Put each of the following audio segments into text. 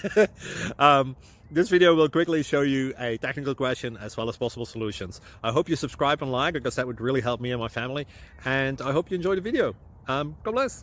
This video will quickly show you a technical question as well as possible solutions. I hope you subscribe and like, because that would really help me and my family. And I hope you enjoy the video. God bless.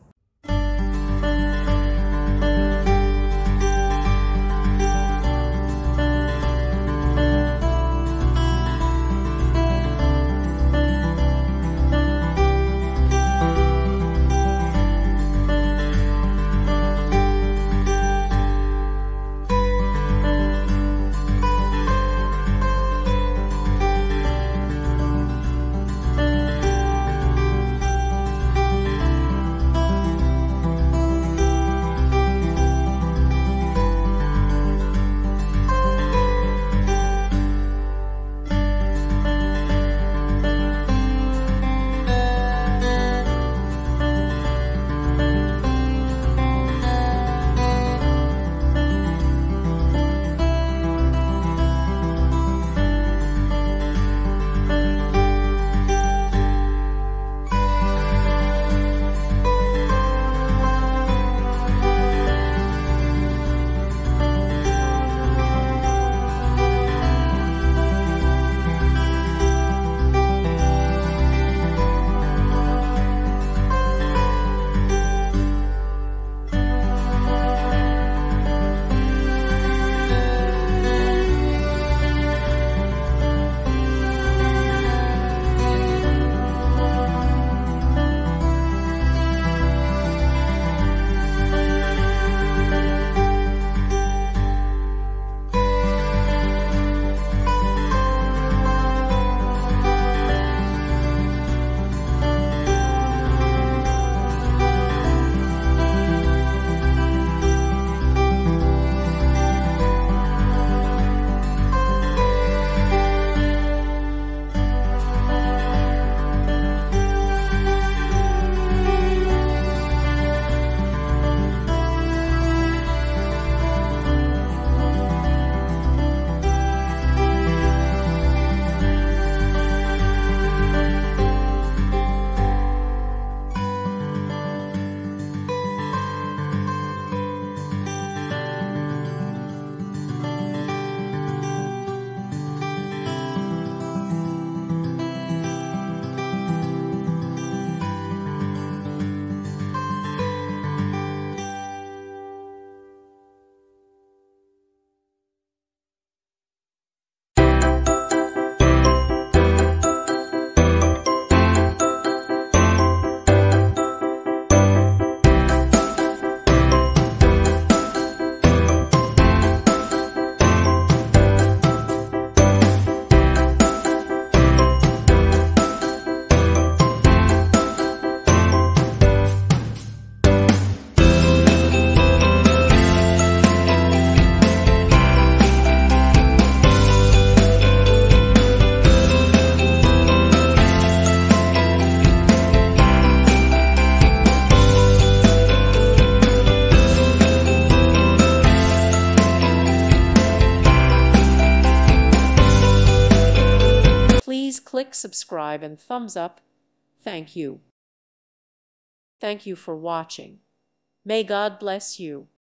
Please click subscribe and thumbs up. Thank you. Thank you for watching. May God bless you.